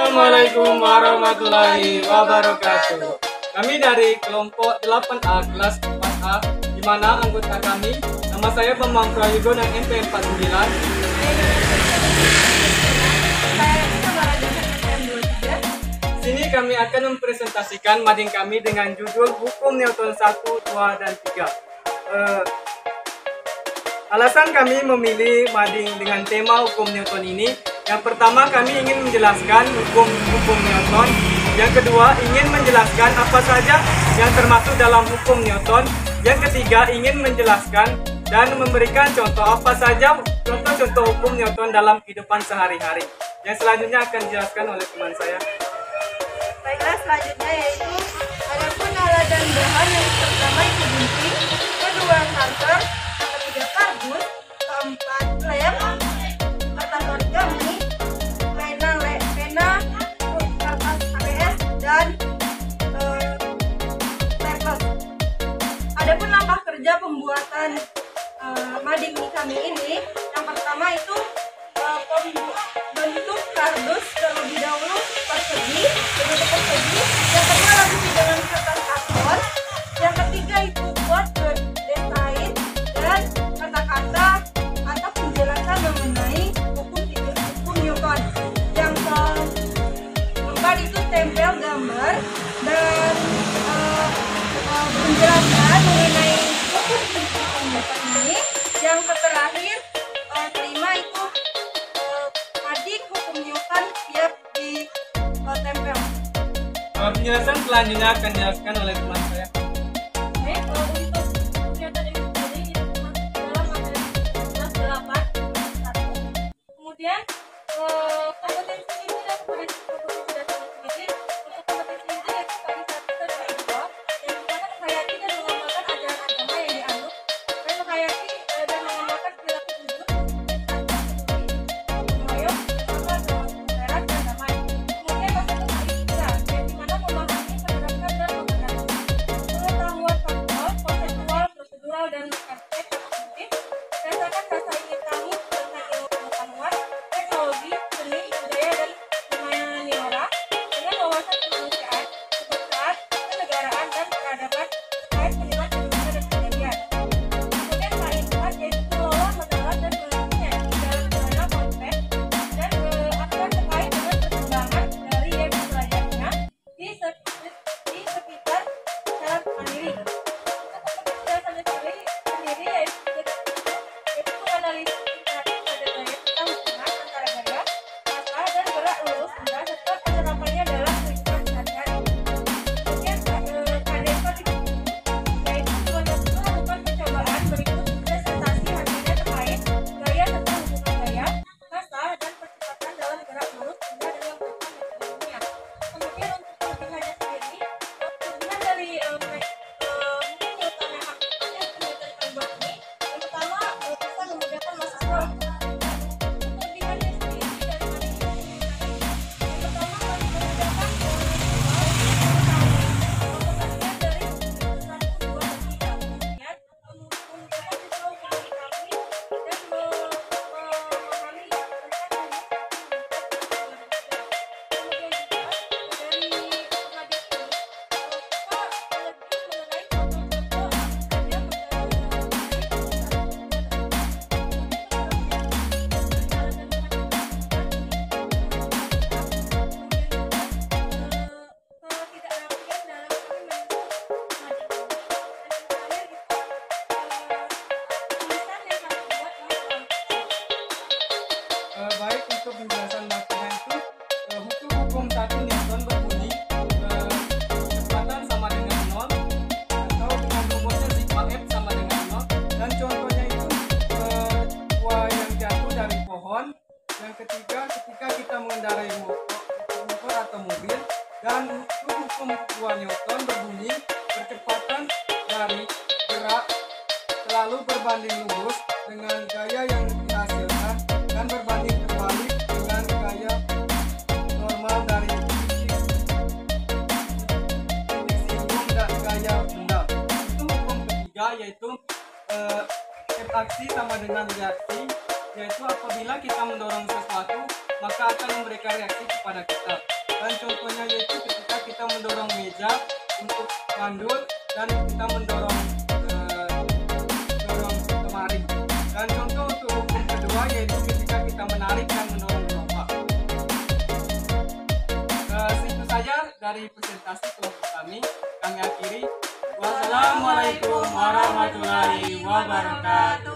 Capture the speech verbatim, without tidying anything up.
Assalamualaikum warahmatullahi wabarakatuh. Kami dari kelompok delapan A kelas empat A, di mana anggota kami, nama saya Bambang Prayogo dan M P empat puluh sembilan. Sini kami akan mempresentasikan mading kami dengan judul Hukum Newton satu, dua, dan tiga. Uh, alasan kami memilih mading dengan tema Hukum Newton ini, yang pertama kami ingin menjelaskan hukum-hukum Newton. Yang kedua, ingin menjelaskan apa saja yang termasuk dalam hukum Newton. Yang ketiga, ingin menjelaskan dan memberikan contoh apa saja contoh-contoh hukum Newton dalam kehidupan sehari-hari. Yang selanjutnya akan dijelaskan oleh teman saya. Baiklah, selanjutnya yaitu adapun alat dan bahan. Yang pertama itu gunting, kedua kantor, ketiga kardus, keempat lem, kertas origami, pena, pena, kertas A B S, dan uh, staples. Adapun langkah kerja pembuatan uh, mading kami ini, yang pertama itu uh, bentuk kardus terlebih dahulu persegi, bentuk persegi. Yang kedua lanjut dengan kertas karton. Yang ketiga itu buat desain dan kata-kata atau penjelasan mengenai hukum hukum Newton. Yang keempat itu tempel gambar dan uh, uh, penjelasan mengenai hukum hukum Newton ini. Yang terakhir uh, kelima itu uh, mading hukum Newton siap di uh, tempel. Uh, penjelasan selanjutnya akan dijelaskan oleh teman saya. Oke, uh, untuk Newton ini sendiri itu masuk dalam materi kelas delapan satu. Kemudian uh, kompetensi ini dan kompetensi kompetensi dasar sendiri. Untuk kompetensi ini yaitu tadi satu dan dua, yang dimana menghayati dan mengamalkan ajaran agama yang dianut, dan menghayati uh, dan mengamalkan perilaku jujur dan peduli, pengayom, bersama dalam kebenaran dan damai. Kemudian kompetensi tiga, yang dimana memahami, menerapkan dan mengenali pengetahuan faktual, konseptual, prosedural, dan praktek kognitif berdasarkan rasa ingin tahu tentang ilmu pengetahuan, teknologi, seni, budaya, dan humaniora dengan wawasan kemanusiaan, kebangsaan, kenegaraan, dan peradaban terkait kalimat Indonesia dan kejadian. Kemudian K empat yaitu mengelola, mendarat, dan menelitinya di dalam segala konsep dan eh, akan terkait dengan perkembangan dari yang dipelajarinya di sekitar, di sekitar secara mandiri. Untuk kompetensi dasar sendiri sendiri yaitu yaitu menganalisis interaksi pada gaya serta hubungan antara gaya, massa, dan gerak lurus benda serta penerapannya dalam kehidupan sehari-hari. Kemudian eh, K empat itu yaitu melakukan percobaan berikut presentasi hasilnya terkait gaya serta hubungan gaya, massa, dan percepatan dalam gerak lurus benda dengan melakukan metode ilmiah. Kemudian untuk kelebihannya sendiri, kelebihan dari eh, me- eh, mungkin Newton yang aktifnya Newton kami buat ini, yang pertama eh, bisa memudahkan mahasiswa untuk kelebihannya sendiri dari mading ini. Yang pertama kami memudahkan mahasiswa untuk mengetahui kompetensinya dari satu, dua, dan tiga. Kemudian memudahkan siswa untuk mengetahui dan me- memahami tentang ilmu hukum Newton satu, dua, dan tiga. Kemudian juga dari mading ini kita lebih mengenai contoh-contoh ada ketidakrapian dalam kami menyusun mading ini. Dan yang terakhir itu tulisan yang kami buat ini terlalu kecil. Uh, baik, untuk penjelasan maksudnya itu uh, hukum-hukum satu Newton berbunyi uh, kecepatan sama dengan nol, atau dengan rumusnya sigma F sama dengan nol. Dan contohnya itu uh, buah yang jatuh dari pohon. Yang ketiga, ketika kita mengendarai motor, motor atau mobil. Dan hukum-hukum kedua Newton berbunyi percepatan dari gerak selalu berbanding lurus dengan gaya yang dihasilkan dan berbanding terbalik dengan gaya normal dari titik titik singgung dan gaya benda. Itu hukum ketiga, yaitu eh, F aksi sama dengan reaksi, yaitu apabila kita mendorong sesuatu maka akan memberikan reaksi kepada kita. Dan contohnya yaitu ketika kita mendorong meja untuk mandul dan kita mendorong eh, dorong lemari. Dan contoh untuk hukum kedua yaitu ketika kita menarik dan mendorong gerobak. Eh, Itu saja dari presentasi kelompok kami. Kami akhiri. Wassalamualaikum warahmatullahi wabarakatuh.